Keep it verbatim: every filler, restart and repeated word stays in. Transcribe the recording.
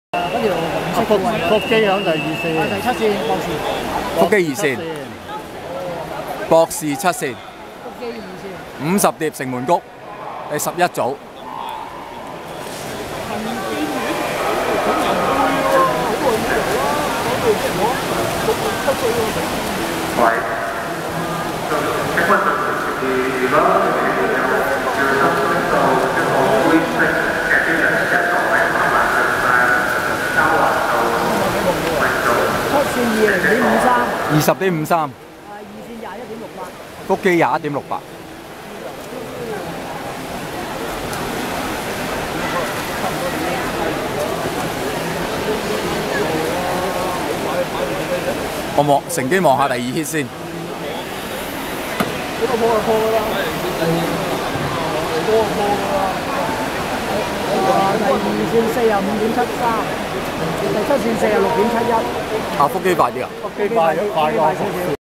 嗰條紅色腹嘅位腹肌響第二線， 啊第七線博士， 腹肌二線，博士七線， 腹肌二線， 五十碟城門谷，第十一組。 喂，請問如果要到一個灰色嘅啲人一個係慢慢上曬周環到為到七線二零點五三， 二十點五三， 啊二線廿一點六八， 腹肌廿一點六八。我望乘機望下第二 hit 先。 呢個破就破㗎啦，破就破㗎啦。啊第二線四十五點七三，第七線四十六點七一。 啊，腹肌快啲啊！ 腹肌快咗，快咗。